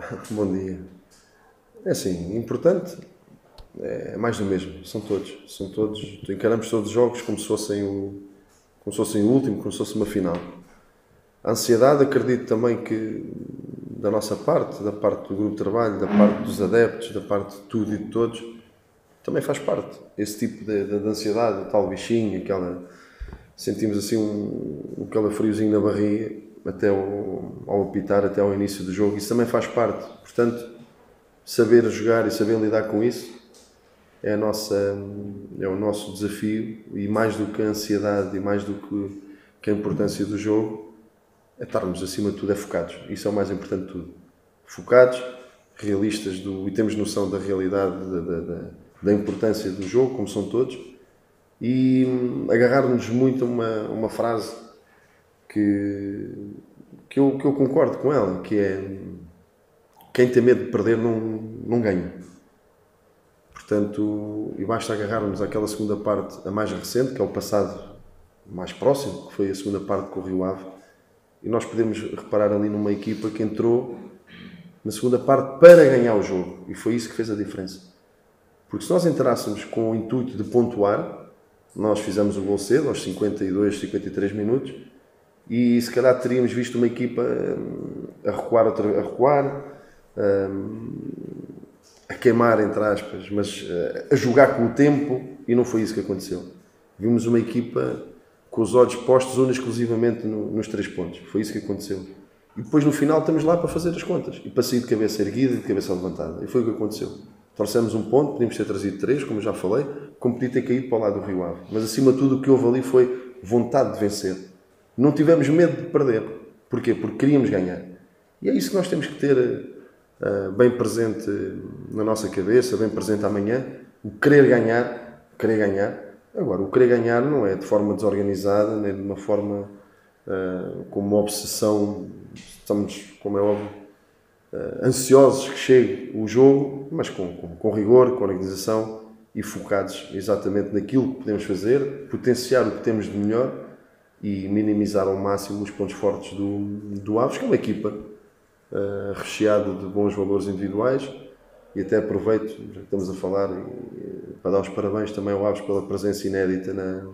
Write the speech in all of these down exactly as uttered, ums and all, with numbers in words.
Bom dia. É assim, importante é mais do mesmo, são todos. São todos, encaramos todos os jogos como se fossem o, como se fossem o último, como se fosse uma final. A ansiedade, acredito também que da nossa parte, da parte do grupo de trabalho, da parte dos adeptos, da parte de tudo e de todos, também faz parte. Esse tipo de, de, de ansiedade, o tal bichinho, aquela, sentimos assim um, um calafriozinho na barriga, até ao, ao apitar, até ao início do jogo, isso também faz parte. Portanto, saber jogar e saber lidar com isso é, a nossa, é o nosso desafio, e mais do que a ansiedade e mais do que, que a importância do jogo, é estarmos acima de tudo é focados. Isso é o mais importante de tudo. Focados, realistas do, e temos noção da realidade, da, da, da, da importância do jogo, como são todos, e agarrar-nos muito a uma, uma frase que, que, eu, que eu concordo com ela, que é: quem tem medo de perder não, não ganha. Portanto, e basta agarrarmos àquela segunda parte, a mais recente, que é o passado mais próximo, que foi a segunda parte com o Rio Ave, e nós podemos reparar ali numa equipa que entrou na segunda parte para ganhar o jogo, e foi isso que fez a diferença. Porque se nós entrássemos com o intuito de pontuar, nós fizemos o gol cedo, aos cinquenta e dois, cinquenta e três minutos, e se calhar teríamos visto uma equipa a recuar, a recuar, a queimar, entre aspas, mas a jogar com o tempo, e não foi isso que aconteceu. Vimos uma equipa com os olhos postos única e exclusivamente no, nos três pontos. Foi isso que aconteceu. E depois no final estamos lá para fazer as contas e para sair de cabeça erguida e de cabeça levantada. E foi o que aconteceu. Trouxemos um ponto, podíamos ter trazido três, como já falei, como podia ter caído para o lado do Rio Ave. Mas acima de tudo o que houve ali foi vontade de vencer. Não tivemos medo de perder. Porquê? Porque queríamos ganhar. E é isso que nós temos que ter uh, bem presente na nossa cabeça, bem presente amanhã. O querer ganhar, o querer ganhar. Agora, o querer ganhar não é de forma desorganizada, nem de uma forma uh, como uma obsessão. Estamos, como é óbvio, uh, ansiosos que chegue o jogo, mas com, com, com rigor, com organização e focados exatamente naquilo que podemos fazer, potenciar o que temos de melhor e minimizar ao máximo os pontos fortes do, do Aves, que é uma equipa uh, recheada de bons valores individuais. E até aproveito, já que estamos a falar, e, para dar os parabéns também ao Aves pela presença inédita na,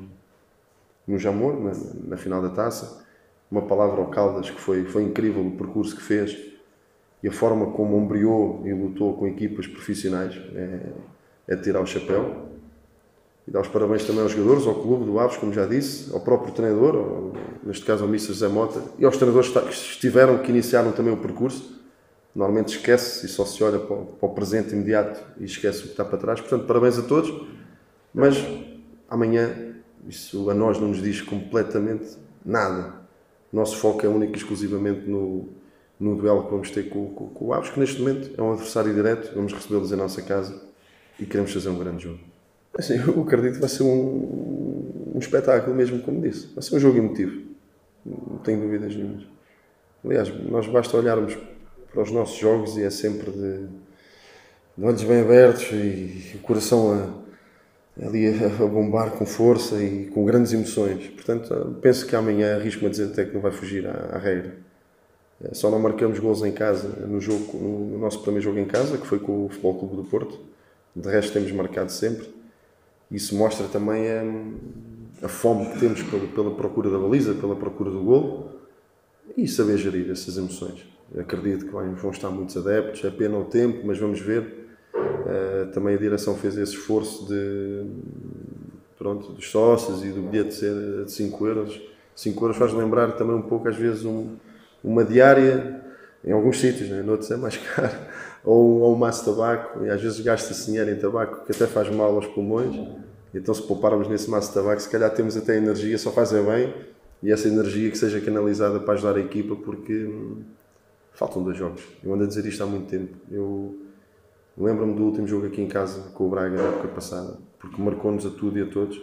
no Jamor, na, na final da taça. Uma palavra ao Caldas, que foi, foi incrível o percurso que fez e a forma como ombreou e lutou com equipas profissionais. É, é tirar o chapéu. E dar os parabéns também aos jogadores, ao clube do Aves, como já disse, ao próprio treinador, ao, neste caso ao mister José Mota, e aos treinadores que estiveram, que iniciaram também o percurso. Normalmente esquece e só se olha para o, para o presente imediato e esquece o que está para trás. Portanto, parabéns a todos, mas amanhã isso a nós não nos diz completamente nada. O nosso foco é único e exclusivamente no, no duelo que vamos ter com, com, com o Aves, que neste momento é um adversário direto, vamos recebê-los em nossa casa e queremos fazer um grande jogo. Assim, eu acredito que vai ser um, um espetáculo mesmo, como disse. Vai ser um jogo emotivo, não tenho dúvidas nenhumas. Aliás, nós basta olharmos para os nossos jogos e é sempre de, de olhos bem abertos e o coração a, ali a, a bombar com força e com grandes emoções. Portanto, penso que amanhã arrisco-me a dizer até que não vai fugir à, à regra. Só não marcamos gols em casa no, jogo, no nosso primeiro jogo em casa, que foi com o Futebol Clube do Porto. De resto temos marcado sempre. Isso mostra também a, a fome que temos pela, pela procura da baliza, pela procura do golo e saber gerir essas emoções. Acredito que vão estar muitos adeptos, é pena o tempo, mas vamos ver. Uh, também a direção fez esse esforço de, pronto, dos sócios e do bilhete ser de cinco euros. cinco euros faz lembrar também um pouco, às vezes, um, uma diária, em alguns sítios, né? Noutros é mais caro, ou, ou um maço de tabaco, e às vezes gasta-se dinheiro em tabaco, que até faz mal aos pulmões. Então, se pouparmos nesse maço de tabaco, se calhar temos até energia, só faz é bem, e essa energia que seja canalizada para ajudar a equipa, porque faltam dois jogos. Eu ando a dizer isto há muito tempo. Eu lembro-me do último jogo aqui em casa com o Braga na época passada, porque marcou-nos a tudo e a todos.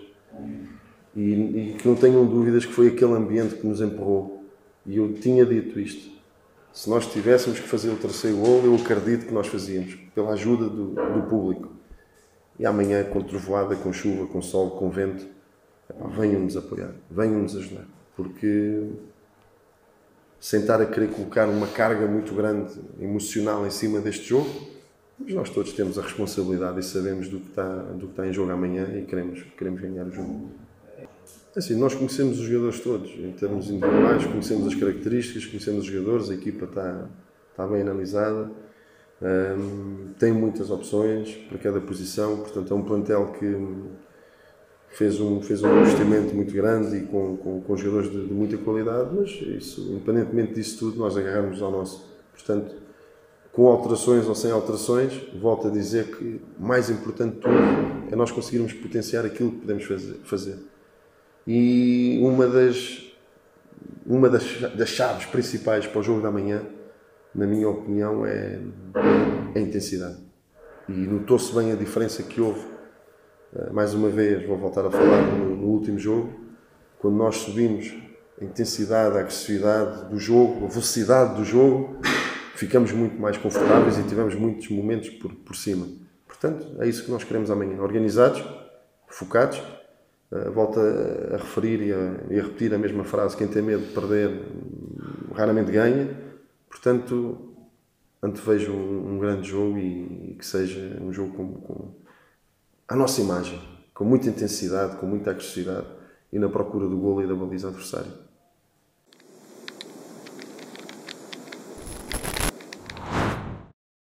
E, e que não tenham dúvidas que foi aquele ambiente que nos empurrou. E eu tinha dito isto. Se nós tivéssemos que fazer o terceiro gol, eu acredito que nós fazíamos, pela ajuda do, do público. E amanhã, com trovoada, com chuva, com sol, com vento, venham-nos apoiar, venham-nos ajudar. Porque sem estar a querer colocar uma carga muito grande emocional em cima deste jogo, mas nós todos temos a responsabilidade e sabemos do que está, do que está em jogo amanhã e queremos, queremos ganhar o jogo. Assim, nós conhecemos os jogadores todos, em termos individuais, conhecemos as características, conhecemos os jogadores, a equipa está, está bem analisada, um, tem muitas opções para cada posição, portanto é um plantel que fez um, fez um investimento muito grande e com, com, com jogadores de, de muita qualidade, mas isso, independentemente disso tudo, nós agarramos ao nosso. Portanto, com alterações ou sem alterações, volto a dizer que o mais importante de tudo é nós conseguirmos potenciar aquilo que podemos fazer. fazer. E uma das, uma das, das chaves principais para o jogo da manhã, na minha opinião, é a intensidade. E notou-se bem a diferença que houve. Mais uma vez, vou voltar a falar no, no último jogo, quando nós subimos a intensidade, a agressividade do jogo, a velocidade do jogo, ficamos muito mais confortáveis e tivemos muitos momentos por, por cima. Portanto, é isso que nós queremos amanhã. Organizados, focados, uh, volto a, a referir e a, e a repetir a mesma frase, quem tem medo de perder raramente ganha. Portanto, antevejo um, um grande jogo e, e que seja um jogo com, com a nossa imagem, com muita intensidade, com muita agressividade e na procura do golo e da baliza adversária.